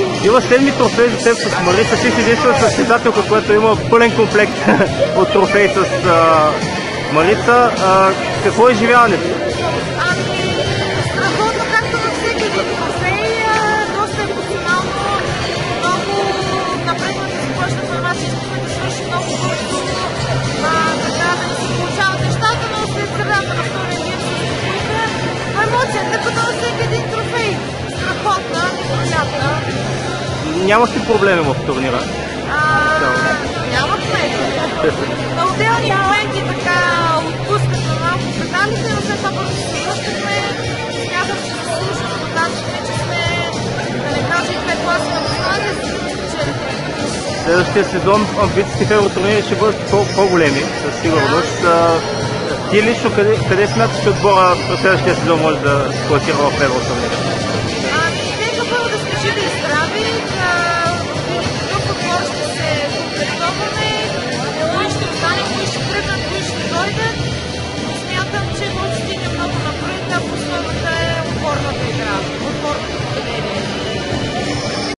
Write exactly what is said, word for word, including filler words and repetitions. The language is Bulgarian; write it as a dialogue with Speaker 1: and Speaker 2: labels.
Speaker 1: Има седми трофей за теб с Марица. Ти си единствената състезателка, която има пълен комплект от трофей с а, Марица. А, какво е изживяването?
Speaker 2: Ами, страхотно, както на всеки един трофей, доста емоционално, много напрегване да се плаща информация, искаме да свърши много бързо, така да не се получават нещата, но след средата на втория ден се успокоиха. Емоцията, като на всеки един трофей, страхотна, невероятна.
Speaker 1: Нямаш ли проблеми в турнира?
Speaker 2: Нямахме. На отделни моменти така отпускахме малко педалите, но след това бързо се връщахме. Смятам, че заслужено до тази вече сме, да не кажа и две класи на познания, за да спечелим.
Speaker 1: Следващия сезон амбициите в евротурнири ще бъдат по-големи, със сигурност. Ти лично къде, къде смяташ, че отбора през следващия сезон може да се класира в евротурнири?